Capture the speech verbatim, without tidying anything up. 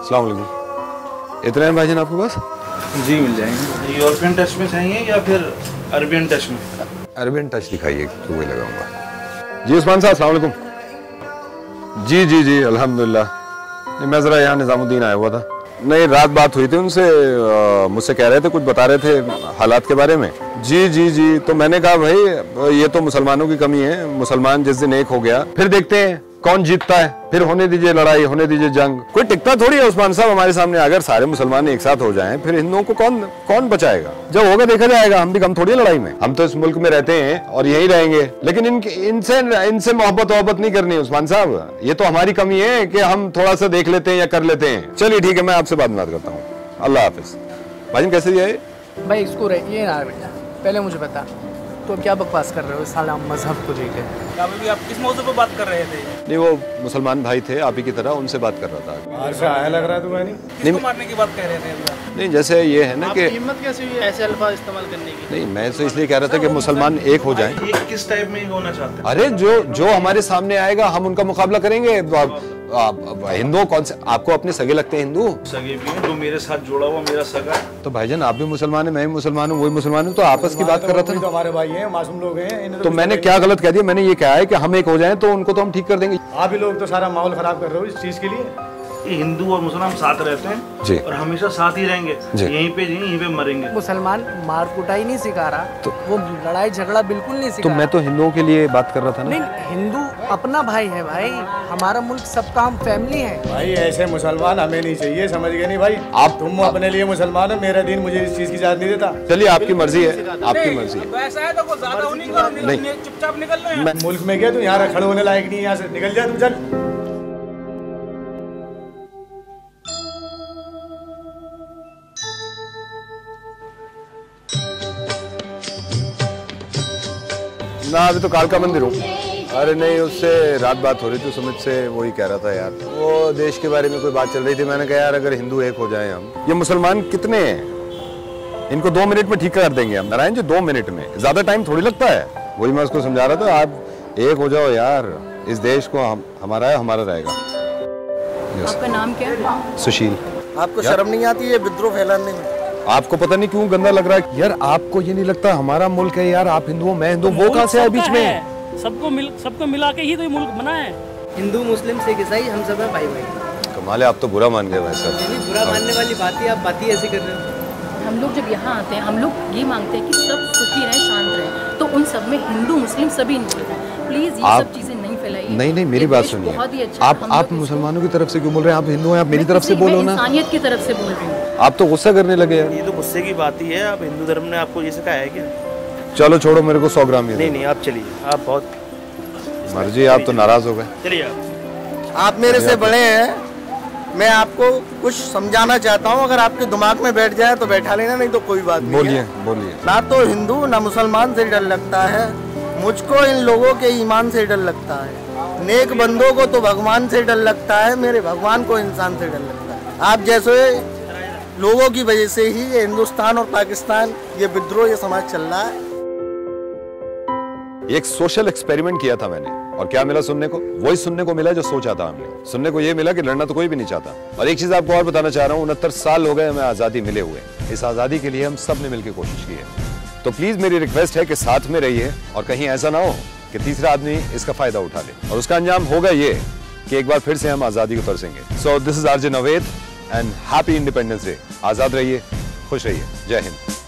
अस्सलाम वालेकुम। इतने हैं भाईजान आपके पास? जी मिल जाएंगे। यूरोपियन टच में चाहिए या फिर अरबियन टच में? अरबियन टच दिखाइए तो वही लगाऊंगा। जी उस्मान साहब अस्सलाम वालेकुम। जी जी जी अल्हम्दुलिल्लाह। मैं ज़रा यहाँ निज़ामुद्दीन आया हुआ था। नहीं रात बात हुई थी उनसे, मुझसे कह रहे थे कुछ बता रहे थे हालात के बारे में। जी जी जी तो मैंने कहा भाई ये तो मुसलमानों की कमी है, मुसलमान जिस दिन एक हो गया फिर देखते हैं कौन जीतता है, फिर होने दीजिए लड़ाई, होने दीजिए जंग। कोई टिकता थोड़ी है उस्मान साहब हमारे सामने। अगर सारे मुसलमान एक साथ हो जाएं फिर हिंदुओं को कौन कौन बचाएगा? जब होगा देखा जाएगा। हम भी कम थोड़ी लड़ाई में, हम तो इस मुल्क में रहते हैं और यहीं रहेंगे। लेकिन इन इनसे इनसे मोहब्बत मोहब्बत नहीं करनी उस्मान साहब। ये तो हमारी कमी है कि हम थोड़ा सा देख लेते हैं या कर लेते हैं। चलिए ठीक है, मैं आपसे बाद में बात करता हूँ। अल्लाह हाफिज। भाई कैसे दिया भाई? इसको ये ना पहले मुझे बता, तो क्या बकवास कर रहे हो साला मजहब को लेकर? अभी आप किस मौजूद पर बात कर रहे थे? नहीं वो मुसलमान भाई थे आप ही की तरह, उनसे बात कर रहा था। बाहर से आया लग रहा है तुम्हें? नहीं किसको मारने की बात कह रहे थे? नहीं जैसे ये है ना कि हिम्मत कैसे हुई ऐसे अल्फाज इस्तेमाल करने की? नहीं मैं तो इसलिए कह रहा था कि मुसलमान एक हो जाएं। ये किस टाइप में होना चाहते हैं? अरे जो जो हमारे सामने आएगा हम उनका मुकाबला करेंगे। हिंदू कौन से आपको अपने सगे लगते हैं? हिंदू सगे भी हैं, जो मेरे साथ जुड़ा हुआ मेरा सगा है। तो भाईजान आप भी मुसलमान हैं, मैं भी मुसलमान हूँ, वही मुसलमान हूँ, तो आपस की बात कर रहा था। तो हमारे भाई हैं, मासूम लोग हैं। तो मैंने क्या गलत कह दिया? मैंने ये कहा है कि हम एक हो जाएं तो उनको तो हम ठीक कर देंगे। आप ही लोग तो सारा माहौल खराब कर रहे हो इस चीज के लिए। ये हिंदू और मुसलमान साथ रहते हैं जी, और हमेशा साथ ही रहेंगे। यहीं पे यहीं पे मरेंगे। मुसलमान मार कुटाई नहीं सिखा रहा, तो वो लड़ाई झगड़ा बिल्कुल नहीं सिखा। तो मैं तो हिंदुओं के लिए बात कर रहा था ना। नहीं, हिंदू अपना भाई है भाई, हमारा मुल्क सबका हम फैमिली है भाई। ऐसे मुसलमान हमें नहीं चाहिए, समझ गए नहीं भाई? आप तुम अपने लिए मुसलमान हो, मेरा दिन मुझे इस चीज की इजाजत नहीं देता। चलिए आपकी मर्जी है, आपकी मर्जी है। ऐसा है तो ज्यादा होने का नहीं, चुपचाप निकल लो। मैं मुल्क में गया तो यहाँ खड़े होने लायक नहीं, यहाँ से निकल जा तुम। चल ना अभी तो कालका मंदिर हूँ। अरे नहीं उससे रात बात हो रही थी सुमित से, वही कह रहा था यार वो देश के बारे में कोई बात चल रही थी। मैंने कहा यार अगर हिंदू एक हो जाएं हम, ये मुसलमान कितने हैं, इनको दो मिनट में ठीक कर देंगे हम। नारायण जी दो मिनट में, ज्यादा टाइम थोड़ी लगता है। वही मैं उसको समझा रहा था, आप एक हो जाओ यार, इस देश को हम हमारा है, हमारा रहेगा। आपका नाम क्या है? सुशील। आपको शर्म नहीं आती है विद्रोह फैलाने में? आपको पता नहीं क्यों गंदा लग रहा है यार। आपको ये नहीं लगता हमारा मुल्क है यार, आप हिंदू मैं हिंदू, वो कहाँ से है बीच में? सबको मिल सबको मिला के ही तो ये मुल्क बना है। हिंदू मुस्लिम सिख ईसाई हम सब है भाई भाई। कमाल है, आप तो बुरा मान गए भाई साहब। नहीं बुरा मानने वाली बात ही, आप बात ही ऐसी कर रहे हो। हम लोग जब यहाँ आते हैं हम लोग ये मांगते हैं कि सब सुखी रहें, शांत रहें, तो उन सब में हिंदू मुस्लिम सभी इंक्लूड हैं। प्लीज ये सब चीजें नहीं फैलाइए। नहीं नहीं मेरी बात सुनिए, अच्छा आप आप मुसलमानों की तरफ से क्यों बोल रहे हैं? आप हिंदू हैं, आप मेरी तरफ से बोलो ना। इंसानियत की तरफ से बोल रही हूँ। आप तो गुस्सा करने लगे यार। ये तो गुस्से की बात ही है। आप हिंदू धर्म ने आपको ये सिखाया है क्या? चलो छोड़ो, मेरे को सौ ग्राम ही। नहीं नहीं आप चलिए, आप बहुत मर्जी, आप तो नाराज हो गए। चलिए आप आप मेरे से बड़े हैं, मैं आपको कुछ समझाना चाहता हूँ। अगर आपके दिमाग में बैठ जाए तो बैठा लेना, नहीं तो कोई बात नहीं। बोलिए बोलिए। ना तो हिंदू ना मुसलमान से डर लगता है, मुझको इन लोगों के ईमान से डर लगता है। नेक बंदों को तो भगवान से डर लगता है, मेरे भगवान को इंसान से डर लगता है। आप जैसे लोगों की वजह से ही ये हिंदुस्तान और पाकिस्तान ये विद्रोह ये समाज चल रहा है। एक सोशल एक्सपेरिमेंट किया था मैंने, और क्या मिला सुनने को? वही सुनने को मिला जो सोचा था हमने। सुनने को ये मिला कि लड़ना तो कोई भी नहीं चाहता। और एक चीज आपको और बताना चाह रहा हूँ, उनहत्तर साल हो गए हमें आजादी मिले हुए। इस आजादी के लिए हम सब ने मिलकर कोशिश की है। तो प्लीज मेरी रिक्वेस्ट है कि साथ में रहिए, और कहीं ऐसा ना हो कि तीसरा आदमी इसका फायदा उठा ले, और उसका अंजाम होगा ये कि एक बार फिर से हम आजादी को तरसेंगे। So this is RJ Naved and happy independence day. आजाद रहिए, खुश रहिए, जय हिंद।